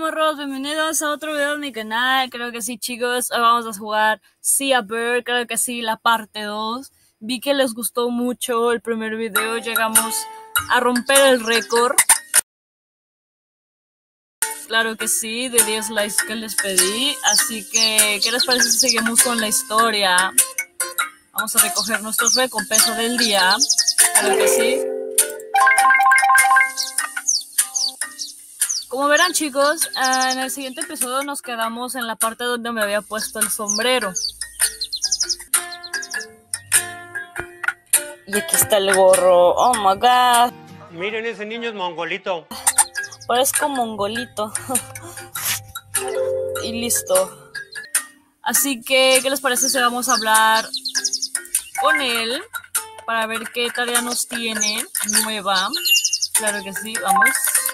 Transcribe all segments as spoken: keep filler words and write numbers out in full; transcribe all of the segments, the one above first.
morros, bienvenidos a otro video de mi canal. Creo que sí, chicos, hoy vamos a jugar Sea Bear, creo que sí, la parte dos. Vi que les gustó mucho el primer video, llegamos a romper el récord. Claro que sí, de diez likes que les pedí. Así que, ¿qué les parece si seguimos con la historia? Vamos a recoger nuestros recompensas del día. Claro que sí. Como verán, chicos, en el siguiente episodio nos quedamos en la parte donde me había puesto el sombrero. Y aquí está el gorro. Oh my god. Miren, ese niño es mongolito. Parezco mongolito. Y listo. Así que, ¿qué les parece si vamos a hablar con él? Para ver qué tarea nos tiene nueva. Claro que sí, vamos.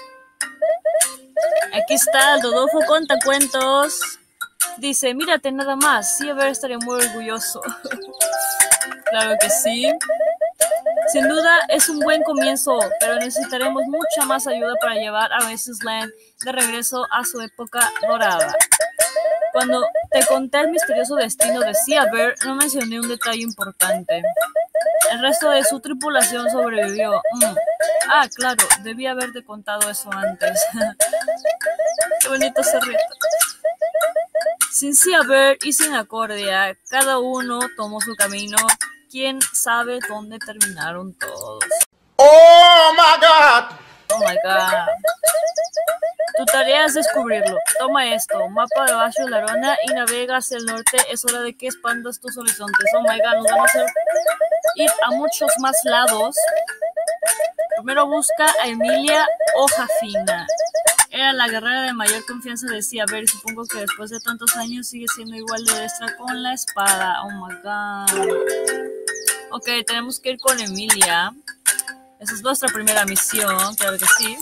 Aquí está el Dodofo Contacuentos. Dice, mírate nada más. Sí, a ver, estaría muy orgulloso. Claro que sí. Sin duda es un buen comienzo, pero necesitaremos mucha más ayuda para llevar a Oasis Land de regreso a su época dorada. Cuando te conté el misterioso destino de Sea Bear, no mencioné un detalle importante. El resto de su tripulación sobrevivió. Mm. Ah, claro, debí haberte contado eso antes. Qué bonito cerrito. Sin Sea Bear y sin Acordia, cada uno tomó su camino. ¿Quién sabe dónde terminaron todos? ¡Oh, my God! Oh, my God. Tu tarea es descubrirlo. Toma esto, mapa de Bajo Larona y navega hacia el norte. Es hora de que expandas tus horizontes. Oh, my God, nos van a hacer ir a muchos más lados. Primero busca a Emilia Hojafina. Era la guerrera de mayor confianza de Sea Bear y supongo que después de tantos años sigue siendo igual de diestra con la espada. Oh my god. Ok, tenemos que ir con Emilia. Esa es nuestra primera misión, claro que sí.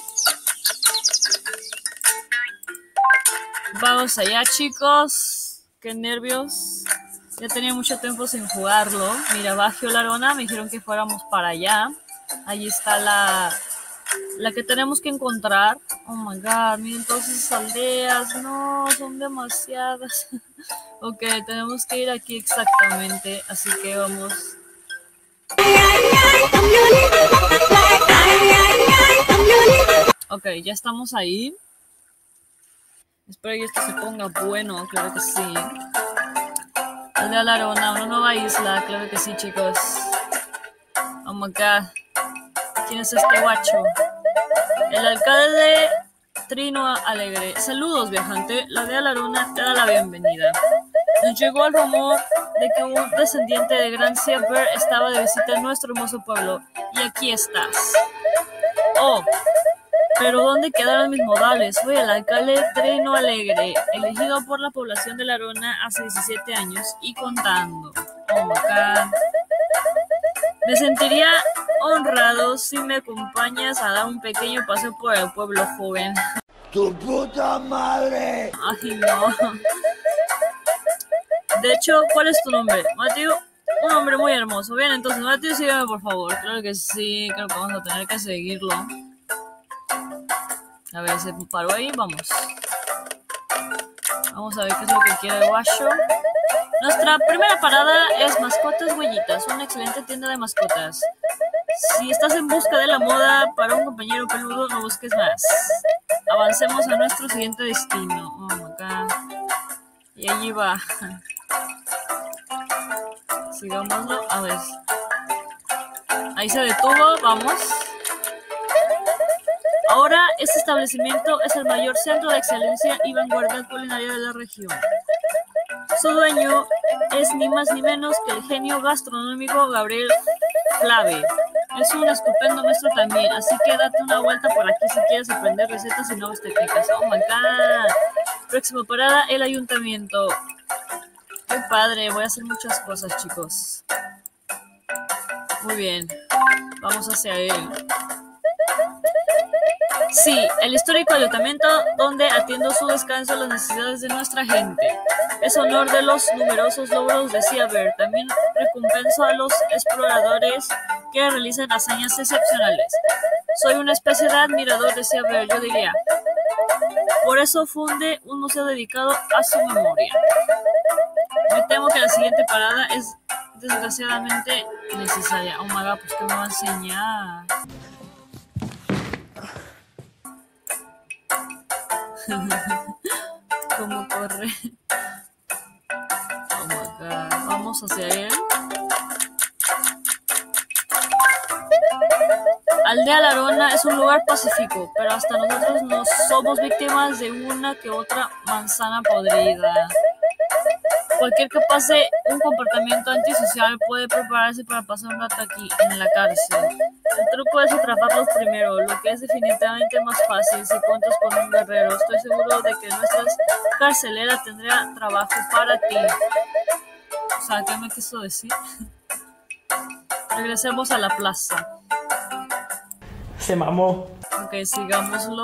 Vamos allá, chicos. Qué nervios. Ya tenía mucho tiempo sin jugarlo. Mira, Bajo Larona, me dijeron que fuéramos para allá. Allí está la, la que tenemos que encontrar. Oh my god, miren todas esas aldeas. No, son demasiadas. Ok, tenemos que ir aquí exactamente. Así que vamos. Ok, ya estamos ahí. Espero que esto se ponga bueno, claro que sí. Aldea Larona, una nueva isla, claro que sí, chicos. Oh my god. ¿Quién es este guacho? El alcalde Trino Alegre. Saludos, viajante. La aldea Larona te da la bienvenida. Nos llegó el rumor de que un descendiente de Gran Sea Bear estaba de visita en nuestro hermoso pueblo. Y aquí estás. Oh, pero ¿dónde quedaron mis modales? Soy el alcalde Trino Alegre, elegido por la población de Larona hace diecisiete años y contando. Oh my god. Me sentiría honrado si me acompañas a dar un pequeño paseo por el pueblo, joven. ¡Tu puta madre! Ay, no. De hecho, ¿cuál es tu nombre? Mateo, un nombre muy hermoso. Bien, entonces, Mateo, sígueme, por favor. Claro que sí, creo que vamos a tener que seguirlo. A ver, se paró ahí, vamos. Vamos a ver qué es lo que quiere Guacho. Nuestra primera parada es Mascotas Huellitas, una excelente tienda de mascotas. Si estás en busca de la moda para un compañero peludo, no busques más. Avancemos a nuestro siguiente destino. Oh, acá. Y allí va. Sigámoslo. A ver. Ahí se detuvo. Vamos. Ahora, este establecimiento es el mayor centro de excelencia y vanguardia culinaria de la región. Su dueño es ni más ni menos que el genio gastronómico Gabriel Flave. Es un estupendo maestro también, así que date una vuelta por aquí si quieres aprender recetas y nuevas técnicas. Oh my god. Próxima parada, el ayuntamiento. Qué padre, voy a hacer muchas cosas, chicos. Muy bien, vamos hacia él. Sí, el histórico ayuntamiento donde atiendo su descanso a las necesidades de nuestra gente. Es honor de los numerosos logros de Sea Bear. También recompenso a los exploradores que realizan hazañas excepcionales. Soy una especie de admirador de Sea Bear, yo diría. Por eso funde un museo dedicado a su memoria. Me temo que la siguiente parada es desgraciadamente necesaria. Oh my god, pues ¿qué me va a enseñar? ¿Cómo corre? Oh my god, vamos hacia él. Aldea La Arona es un lugar pacífico, pero hasta nosotros no somos víctimas de una que otra manzana podrida. Cualquier que pase un comportamiento antisocial puede prepararse para pasar un rato aquí, en la cárcel. El truco es atraparlos primero, lo que es definitivamente más fácil si cuentas con un guerrero. Estoy seguro de que nuestra carcelera tendrá trabajo para ti. O sea, ¿qué me quiso decir? Regresemos a la plaza. Se mamó. Ok, sigámoslo.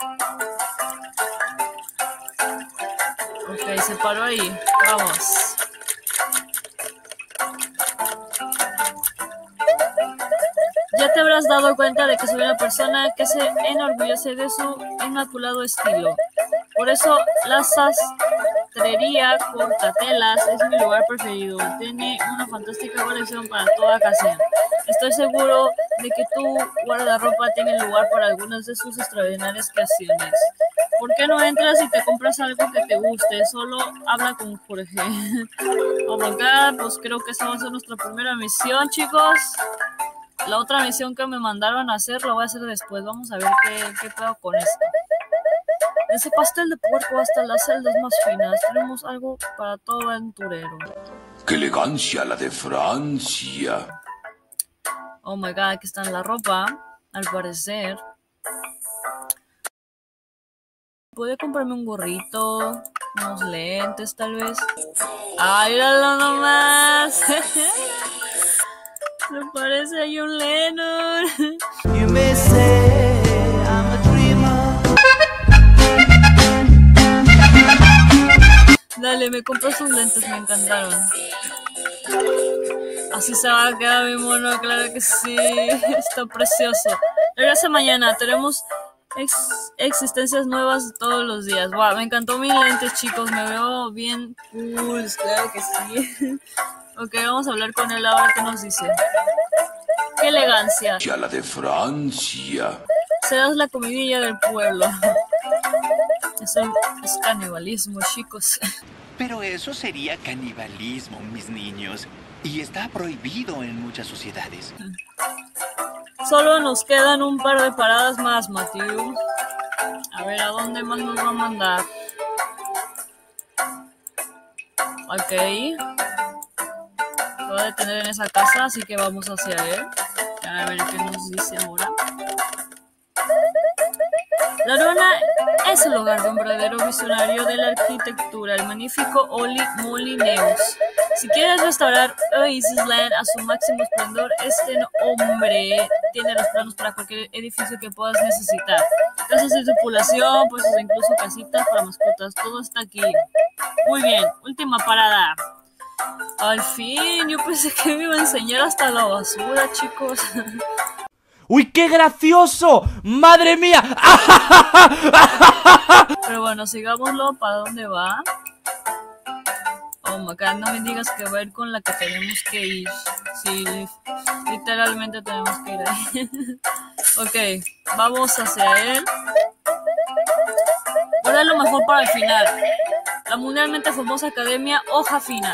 Ok, se paró ahí. Vamos. Ya te habrás dado cuenta de que soy una persona que se enorgullece de su inmaculado estilo. Por eso la sastrería Cortatelas es mi lugar preferido. Tiene una fantástica colección para toda ocasión. Estoy seguro de que tu guardarropa tiene lugar para algunas de sus extraordinarias creaciones. ¿Por qué no entras y te compras algo que te guste? Solo habla con Jorge. Oh my god, pues creo que esta va a ser nuestra primera misión, chicos. La otra misión que me mandaron a hacer la voy a hacer después. Vamos a ver qué, qué pedo con esto. Desde pastel de puerco hasta las celdas más finas, tenemos algo para todo aventurero. ¡Qué elegancia la de Francia! Oh my god, aquí está la ropa, al parecer. ¿Puede comprarme un gorrito? Unos lentes, tal vez. ¡Ay, míralo nomás! Me parece ahí un Lennon. You may say I'm a dreamer. Dale, me compré sus lentes, me encantaron. Así se va a quedar mi mono, claro que sí. Está precioso. Regresa mañana, tenemos ex existencias nuevas todos los días. Wow, me encantó mis lentes, chicos. Me veo bien cool, claro que sí. Ok, vamos a hablar con él ahora. ¿Qué nos dice? ¡Qué elegancia! ¡Ya la de Francia! Serás la comidilla del pueblo. Eso es canibalismo, chicos. Pero eso sería canibalismo, mis niños. Y está prohibido en muchas sociedades. Solo nos quedan un par de paradas más, Matthew. A ver, ¿a dónde más nos va a mandar? Ok. Se va a detener en esa casa, así que vamos hacia él. A ver qué nos dice ahora. La Arona es el hogar de un verdadero visionario de la arquitectura, el magnífico Oli Molineus. Si quieres restaurar Oasis Land a su máximo esplendor, este hombre tiene los planos para cualquier edificio que puedas necesitar. Casas de tripulación, pues incluso casitas para mascotas, todo está aquí. Muy bien, última parada. Al fin, yo pensé que me iba a enseñar hasta la basura, chicos. ¡Uy, qué gracioso! ¡Madre mía! Pero bueno, sigámoslo. ¿Para dónde va? Oh my god, no me digas que va a ir con la que tenemos que ir. Sí, literalmente tenemos que ir ahí. Ok, vamos hacia él. Ahora lo mejor para el final. La mundialmente famosa Academia Hoja Fina.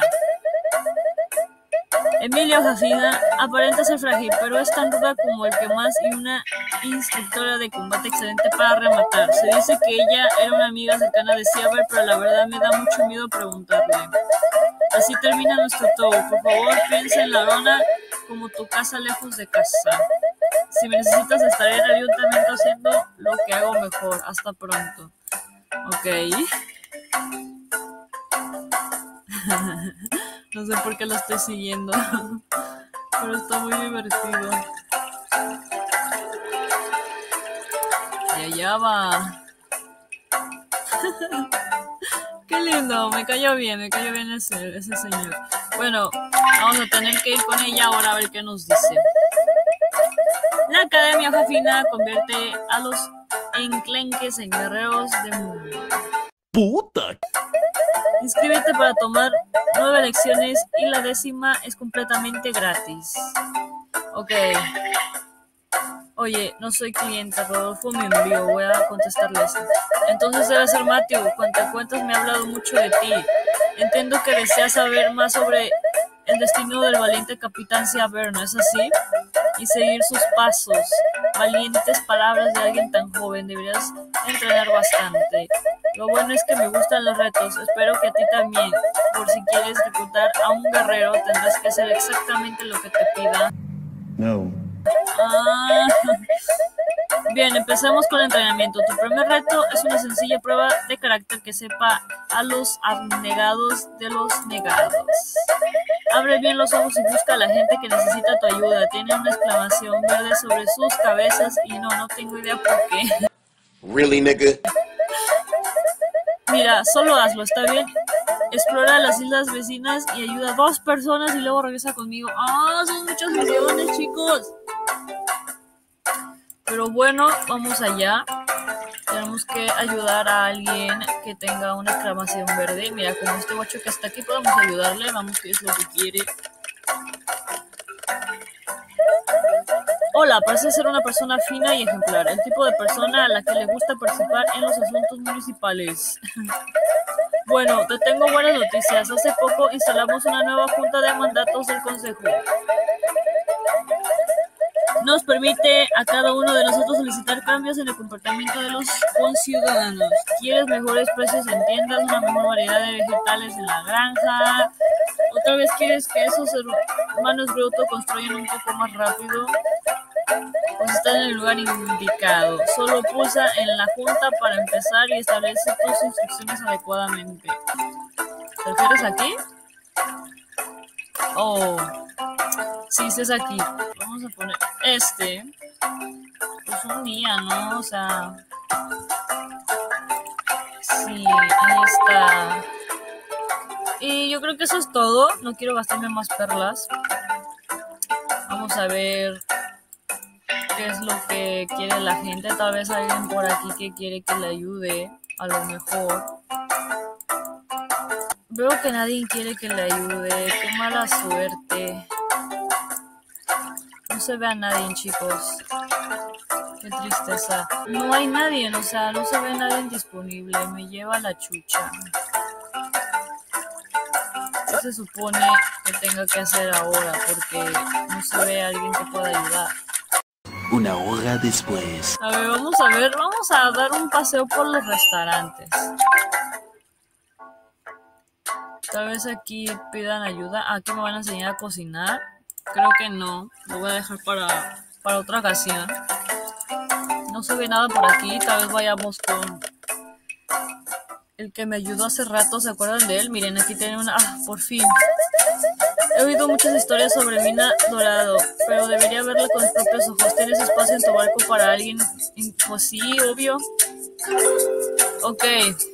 Emilia Hoja Fina aparenta ser frágil, pero es tan ruda como el que más y una instructora de combate excelente para rematar. Se dice que ella era una amiga cercana de Siever, pero la verdad me da mucho miedo preguntarle. Así termina nuestro tour. Por favor, piensa en La Arona como tu casa lejos de casa. Si me necesitas, estaré en el ayuntamiento haciendo lo que hago mejor. Hasta pronto. Ok. No sé por qué lo estoy siguiendo, pero está muy divertido. Y allá va. Qué lindo, me cayó bien, me cayó bien ese, ese señor. Bueno, vamos a tener que ir con ella ahora a ver qué nos dice. La Academia Hoja Fina convierte a los enclenques en Guerreros de Mundo. ¡Puta! Inscríbete para tomar nueve lecciones y la décima es completamente gratis. Ok. Oye, no soy cliente, Rodolfo me envió, voy a contestarle eso. Entonces debe ser Matthew, Cuentacuentos me ha hablado mucho de ti. Entiendo que deseas saber más sobre el destino del valiente capitán Seaver, ¿no es así? Y seguir sus pasos. Valientes palabras de alguien tan joven, deberías entrenar bastante. Lo bueno es que me gustan los retos, espero que a ti también. Por si quieres reclutar a un guerrero, tendrás que hacer exactamente lo que te pida. No. Ah. Bien, empecemos con el entrenamiento. Tu primer reto es una sencilla prueba de carácter que sepa a los abnegados de los negados. Abre bien los ojos y busca a la gente que necesita tu ayuda. Tiene una exclamación verde sobre sus cabezas y no, no tengo idea por qué. Really, nigga? Mira, solo hazlo, ¿está bien? Explora las islas vecinas y ayuda a dos personas y luego regresa conmigo. ¡Ah, son muchas misiones, chicos! Pero bueno, vamos allá. Tenemos que ayudar a alguien que tenga una exclamación verde. Mira, como este guacho que está aquí, podemos ayudarle. Vamos, que es lo que quiere. Hola, parece ser una persona fina y ejemplar. El tipo de persona a la que le gusta participar en los asuntos municipales. Bueno, te tengo buenas noticias. Hace poco instalamos una nueva junta de mandatos del consejo. Nos permite a cada uno de nosotros solicitar cambios en el comportamiento de los conciudadanos. ¿Quieres mejores precios en tiendas, una mejor variedad de vegetales en la granja? ¿Otra vez quieres que esos hermanos Bruto construyan un poco más rápido? Pues estás en el lugar indicado. Solo pulsa en la junta para empezar y establece tus instrucciones adecuadamente. ¿Te refieres aquí? Oh, sí, este es aquí. Vamos a poner este. Pues un día, ¿no? O sea... Sí, ahí está. Y yo creo que eso es todo. No quiero gastarme más perlas. Vamos a ver qué es lo que quiere la gente. Tal vez hay alguien por aquí que quiere que le ayude. A lo mejor. Veo que nadie quiere que le ayude. Qué mala suerte. No se ve a nadie, chicos. Qué tristeza. No hay nadie, o sea, no se ve nadie disponible. Me lleva la chucha. ¿Qué se supone que tenga que hacer ahora? Porque no se ve a alguien que pueda ayudar. Una hora después. A ver, vamos a ver. Vamos a dar un paseo por los restaurantes. Tal vez aquí pidan ayuda. Aquí me van a enseñar a cocinar. Creo que no. Lo voy a dejar para, para otra ocasión. No se ve nada por aquí. Tal vez vayamos con el que me ayudó hace rato. ¿Se acuerdan de él? Miren, aquí tiene una... Ah, por fin. He oído muchas historias sobre Mina Dorado, pero debería verla con mis propios ojos. ¿Tienes espacio en tu barco para alguien? Pues sí, obvio. Ok.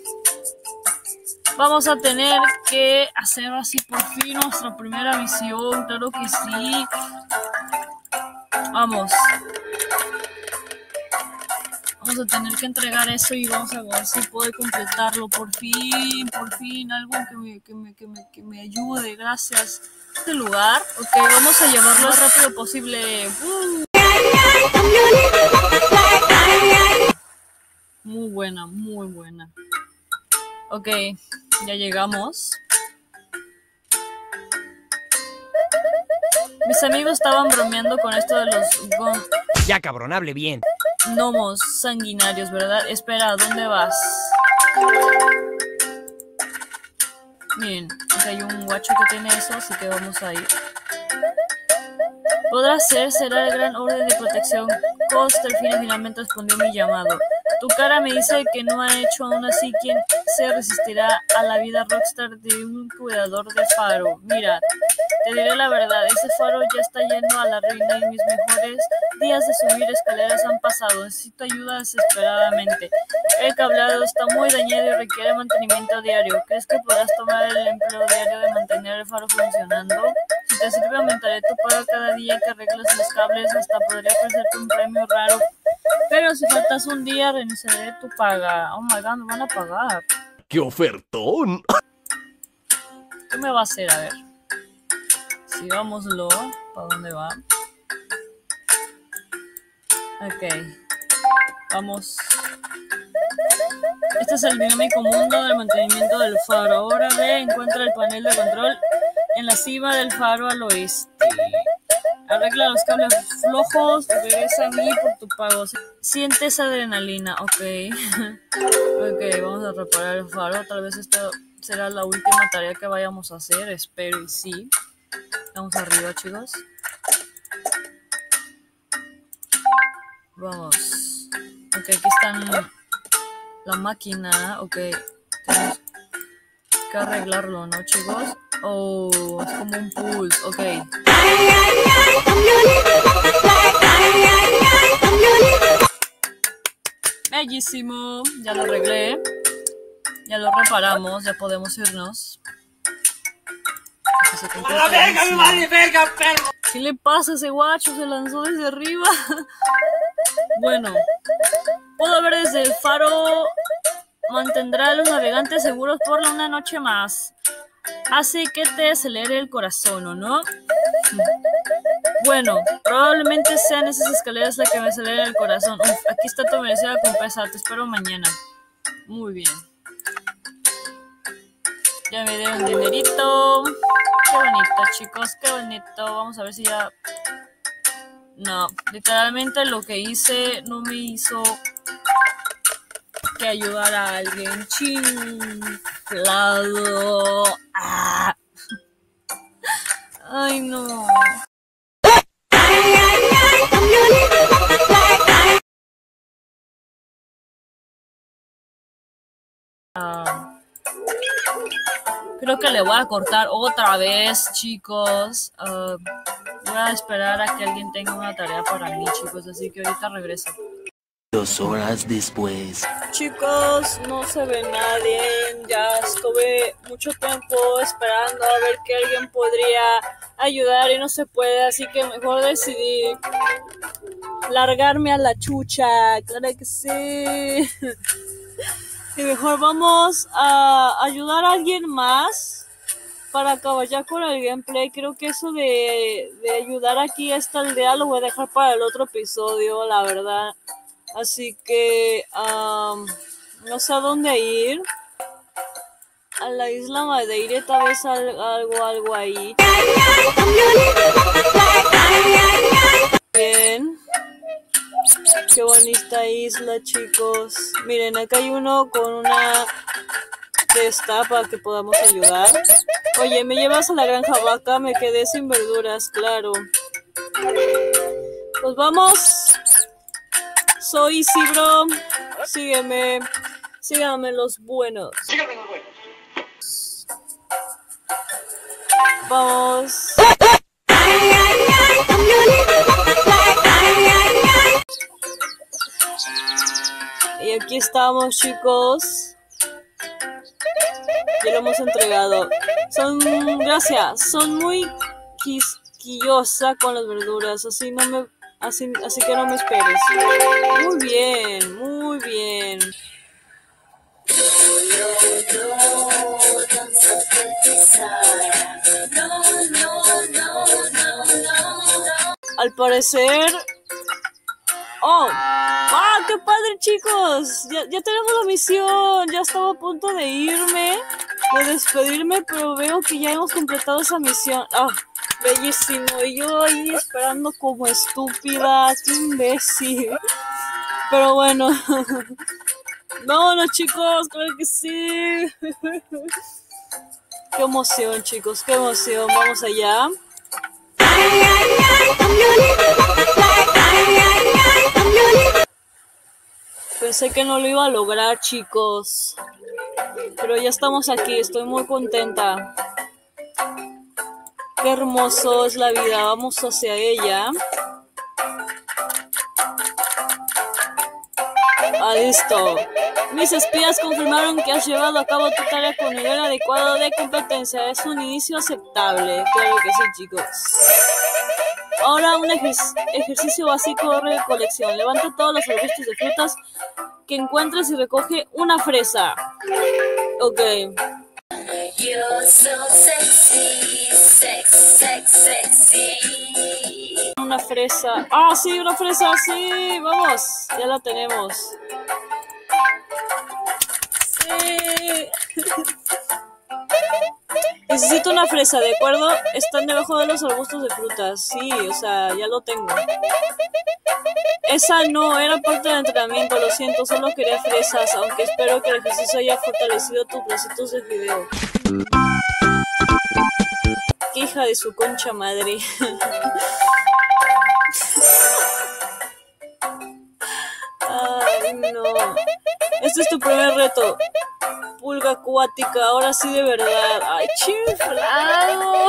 Vamos a tener que hacer así por fin nuestra primera misión. Claro que sí. Vamos. Vamos a tener que entregar eso y vamos a ver si puedo completarlo. Por fin, por fin. Algo que me, que me, que me, que me ayude. Gracias. Este lugar. Ok, vamos a llevarlo lo más rápido posible. Uh. Muy buena, muy buena. Ok, ya llegamos. Mis amigos estaban bromeando con esto de los gon... Ya, cabrón, hable bien. Gnomos sanguinarios, ¿verdad? Espera, ¿a dónde vas? Miren, hay un guacho que tiene eso, así que vamos a ir. Podrá ser, será el gran orden de protección. Costerfina finalmente respondió mi llamado. Tu cara me dice que no ha hecho aún así quien se resistirá a la vida rockstar de un cuidador de faro. Mira, te diré la verdad, ese faro ya está yendo a la ruina y mis mejores días de subir escaleras han pasado. Necesito ayuda desesperadamente. El cableado está muy dañado y requiere mantenimiento diario. ¿Crees que podrás tomar el empleo diario de mantener el faro funcionando? Si te sirve, aumentaré tu paga cada día que arregles los cables, hasta podría ofrecerte un premio raro Pero si faltas un día, reiniciaré tu paga. Oh my god, me van a pagar. ¡Qué ofertón! ¿Qué me va a hacer? A ver. Sigámoslo. ¿Para dónde va? Ok. Vamos. Este es el dinámico mundo del mantenimiento del faro. Ahora ve, encuentra el panel de control en la cima del faro al oeste. Arregla los cables flojos, regresa a mí por tu pago. Sientes adrenalina, ok. Ok, vamos a reparar el faro. Tal vez esta será la última tarea que vayamos a hacer, espero y sí. Vamos arriba, chicos. Vamos. Ok, aquí están la máquina. Ok, tenemos que arreglarlo, ¿no, chicos? Oh, es como un pulse, ok. Bellísimo, ya lo arreglé. Ya lo reparamos, ya podemos irnos. ¡A la verga, mi madre, verga, perro! ¿Qué le pasa a ese guacho? Se lanzó desde arriba. Bueno, puedo ver desde el faro. Mantendrá a los navegantes seguros por una noche más. Hace que te acelere el corazón, ¿o no? Bueno, probablemente sean esas escaleras las que me aceleren el corazón. Uf, aquí está tu merecida recompensa. Te espero mañana. Muy bien. Ya me dieron dinerito. Qué bonito, chicos. Qué bonito. Vamos a ver si ya... No, literalmente lo que hice no me hizo que ayudar a alguien. Chiflado. Ah. Ay, no. Ah. Creo que le voy a cortar otra vez, chicos. Uh, voy a esperar a que alguien tenga una tarea para mí, chicos. Así que ahorita regreso. Dos horas después. Chicos, no se ve nadie. Ya estuve mucho tiempo esperando a ver que alguien podría ayudar y no se puede. Así que mejor decidí largarme a la chucha. Claro que sí. Y mejor vamos a ayudar a alguien más para acabar ya con el gameplay. Creo que eso de, de ayudar aquí a esta aldea lo voy a dejar para el otro episodio, la verdad. Así que um, no sé a dónde ir. A la isla Madeira, tal vez algo, algo ahí. Bien. Qué bonita isla, chicos. Miren, acá hay uno con una cesta para que podamos ayudar. Oye, ¿me llevas a la granja vaca? Me quedé sin verduras, claro. Pues vamos. Soy Isidro. Sígueme. Síganme los buenos. Síganme los buenos. Vamos. Y aquí estamos, chicos. Ya lo hemos entregado. Son, gracias, son muy quisquillosa con las verduras. Así no me, así, así que no me esperes. Muy bien, muy bien. Al parecer... ¡Oh! ¡Ah! ¡Qué padre, chicos! Ya, ya tenemos la misión. Ya estaba a punto de irme, de despedirme, pero veo que ya hemos completado esa misión. ¡Ah! Bellísimo. Y yo ahí esperando como estúpida. ¡Qué imbécil! Pero bueno. Vámonos, chicos. Creo que sí. ¡Qué emoción, chicos! ¡Qué emoción! Vamos allá. Pensé que no lo iba a lograr, chicos, pero ya estamos aquí, estoy muy contenta. Qué hermoso es la vida, vamos hacia ella. Ah, listo. Mis espías confirmaron que has llevado a cabo tu tarea con nivel adecuado de competencia. Es un inicio aceptable. Claro que sí, chicos. Ahora un ejer ejercicio básico de recolección. Levanta todos los arbustos de frutas que encuentres y recoge una fresa. Ok. You're so sexy, sex, sex, sexy. Una fresa. Ah, sí, una fresa, sí. Vamos, ya la tenemos. Sí. Necesito una fresa, ¿de acuerdo? Están debajo de los arbustos de frutas. Sí, o sea, ya lo tengo. Esa no era parte del entrenamiento, lo siento, solo quería fresas, aunque espero que el ejercicio haya fortalecido tus bracitos de fideo. Qué hija de su concha madre. Ay, no. Este es tu primer reto. Pulga acuática, ahora sí de verdad. Ay, chiflado.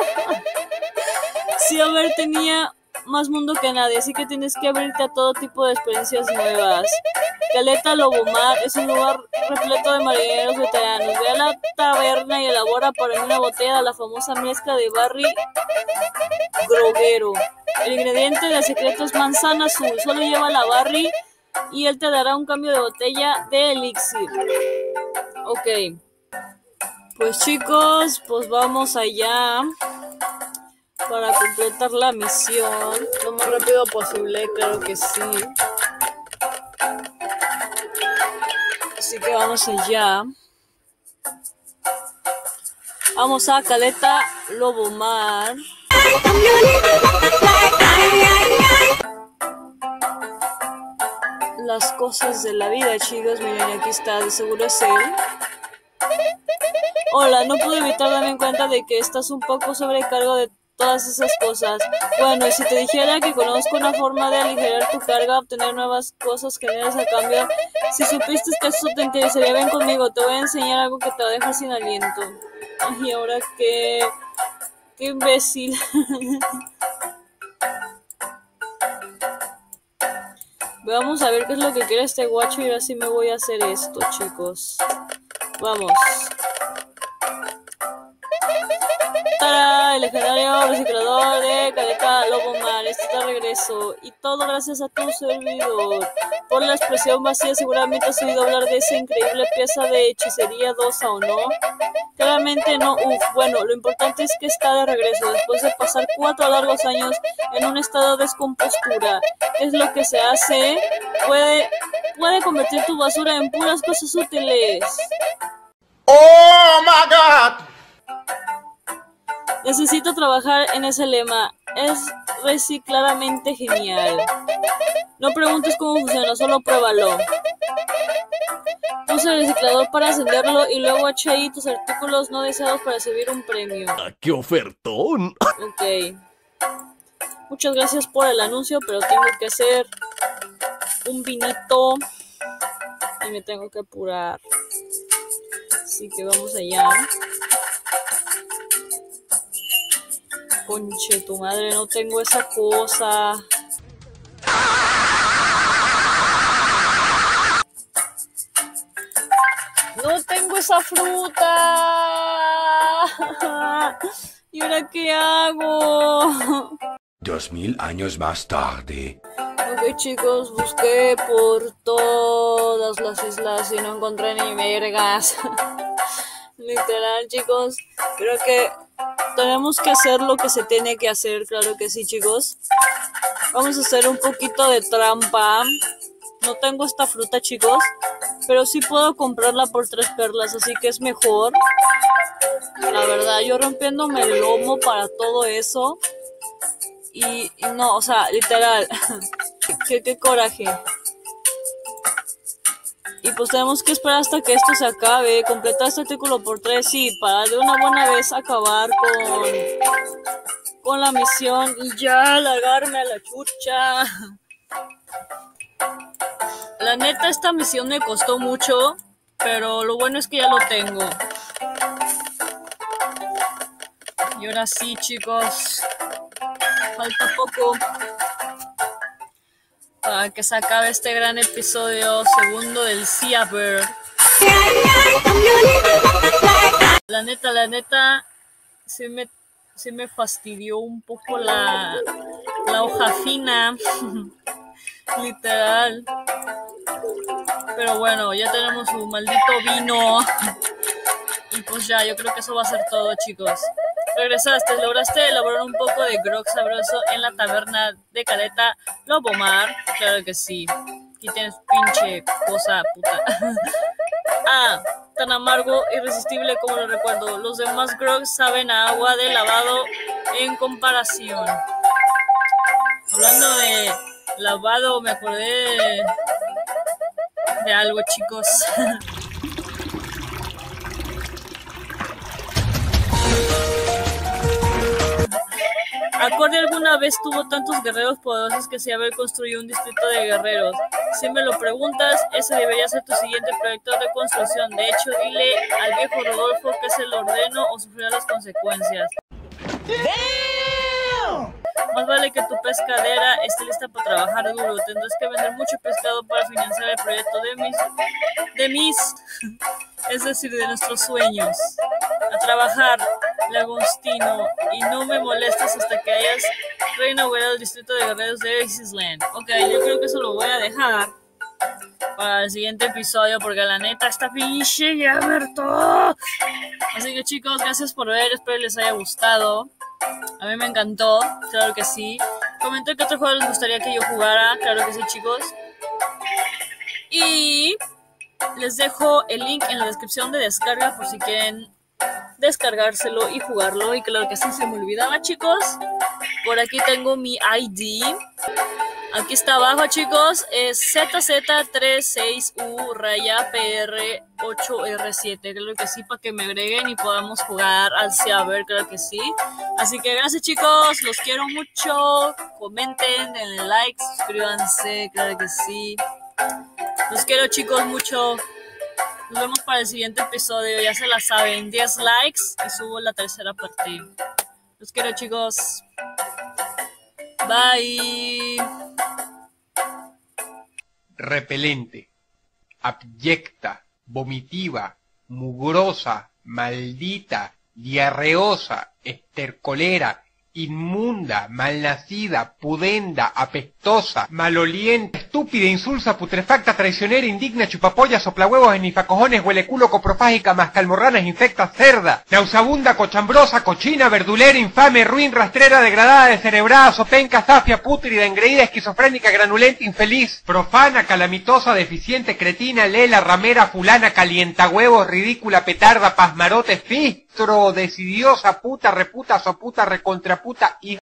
Sí, a ver, tenía más mundo que nadie, así que tienes que abrirte a todo tipo de experiencias nuevas. Caleta Lobomar es un lugar repleto de marineros veteranos. Ve a la taberna y elabora para mí una botella de la famosa mezcla de Barry Groguero. El ingrediente del secreto es manzana azul. Solo lleva la Barry y él te dará un cambio de botella de elixir. Ok. Pues chicos, pues vamos allá para completar la misión lo más rápido posible, claro que sí. Así que vamos allá. Vamos a Caleta Lobomar. Las cosas de la vida, chicos. Miren, aquí está, de seguro es él. Hola, no pude evitar darme cuenta de que estás un poco sobrecargo de todas esas cosas. Bueno, y si te dijera que conozco una forma de aligerar tu carga, obtener nuevas cosas que generas a cambio, si supiste que eso te interesaría, ven conmigo, te voy a enseñar algo que te va a dejar sin aliento. Ay, ahora qué... qué imbécil. Vamos a ver qué es lo que quiere este guacho y ahora sí me voy a hacer esto, chicos. Vamos. ¡Tarán! El legendario reciclador de Caleta Lobomar está de regreso. Y todo gracias a tu servidor. Por la expresión vacía, seguramente has oído hablar de esa increíble pieza de hechicería dosa, ¿o no? Claramente no. Uf, bueno, lo importante es que está de regreso después de pasar cuatro largos años en un estado de descompostura. ¿Qué es lo que se hace? Puede, puede convertir tu basura en puras cosas útiles. Oh my God. Necesito trabajar en ese lema. Es recicladamente genial. No preguntes cómo funciona, solo pruébalo. Usa el reciclador para encenderlo y luego echa ahí tus artículos no deseados para recibir un premio. ¡Qué ofertón! Ok. Muchas gracias por el anuncio, pero tengo que hacer un vinito y me tengo que apurar. Así que vamos allá. Conche tu madre, no tengo esa cosa. No tengo esa fruta. ¿Y ahora qué hago? Dos mil años más tarde. Ok, chicos, busqué por todas las islas y no encontré ni vergas. Literal, chicos, creo que tenemos que hacer lo que se tiene que hacer, claro que sí, chicos. Vamos a hacer un poquito de trampa. No tengo esta fruta, chicos, pero sí puedo comprarla por tres perlas, así que es mejor. La verdad, yo rompiéndome el lomo para todo eso. Y, y no, o sea, literal, qué, qué coraje. Y pues tenemos que esperar hasta que esto se acabe, completar este artículo por tres, sí, para de una buena vez acabar con, con la misión y ya largarme a la chucha. La neta, esta misión me costó mucho, pero lo bueno es que ya lo tengo. Y ahora sí, chicos, falta poco para que se acabe este gran episodio segundo del Sea Bird. La neta, la neta, sí me sí me fastidió un poco la, la hoja fina, literal. Pero bueno, ya tenemos un maldito vino. Y pues ya, yo creo que eso va a ser todo, chicos. Regresaste, lograste elaborar un poco de grog sabroso en la taberna de Caleta Lobomar. Claro que sí. Aquí tienes pinche cosa puta. Ah, tan amargo, irresistible como lo recuerdo. Los demás grogs saben a agua de lavado en comparación. Hablando de lavado, me acordé de, de algo, chicos. Acorde alguna vez tuvo tantos guerreros poderosos que se haber construido un distrito de guerreros. Si me lo preguntas, ese debería ser tu siguiente proyecto de construcción. De hecho, dile al viejo Rodolfo que se lo ordeno o sufrirá las consecuencias. Más vale que tu pescadera esté lista para trabajar duro. Tendrás que vender mucho pescado para financiar el proyecto de mis... de mis... es decir, de nuestros sueños. A trabajar, Lagostino, y no me molestes hasta que hayas reinaugurado el distrito de guerreros de Island. Ok, yo creo que eso lo voy a dejar para el siguiente episodio, porque la neta está pinche ya ver todo. Así que chicos, gracias por ver, espero les haya gustado. A mí me encantó, claro que sí. Comenten qué otro juego les gustaría que yo jugara, claro que sí, chicos. Y les dejo el link en la descripción de descarga por si quieren descargárselo y jugarlo. Y claro que sí, se me olvidaba, chicos. Por aquí tengo mi I D. Aquí está abajo, chicos. Es Z Z tres seis U raya P R ocho R siete. Claro que sí, para que me agreguen y podamos jugar al Cyber, claro que sí. Así que gracias, chicos. Los quiero mucho. Comenten, denle like, suscríbanse, claro que sí. Los quiero, chicos, mucho. Nos vemos para el siguiente episodio. Ya se la saben, diez likes y subo la tercera parte. Los quiero, chicos. Bye. Repelente, abyecta, vomitiva, mugrosa, maldita, diarreosa, estercolera, inmunda, malnacida, pudenda, apestosa, maloliente, estúpida, insulsa, putrefacta, traicionera, indigna, chupapolla, soplahuevos, enifacojones, hueleculo, coprofágica, mascalmorranas, infecta, cerda, nauseabunda, cochambrosa, cochina, verdulera, infame, ruin, rastrera, degradada, descerebrada, sopenca, zafia, pútrida, engreída, esquizofrénica, granulenta, infeliz, profana, calamitosa, deficiente, cretina, lela, ramera, fulana, calientahuevos, ridícula, petarda, pasmarote, fistro, decidiosa, puta, reputa, soputa, recontraputa, hija.